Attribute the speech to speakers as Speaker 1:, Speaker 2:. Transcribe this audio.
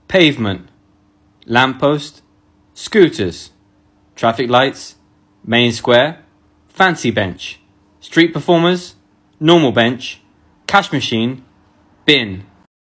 Speaker 1: pavement, lamppost, scooters, traffic lights, main square, fancy bench, street performers, normal bench, cash machine, bin.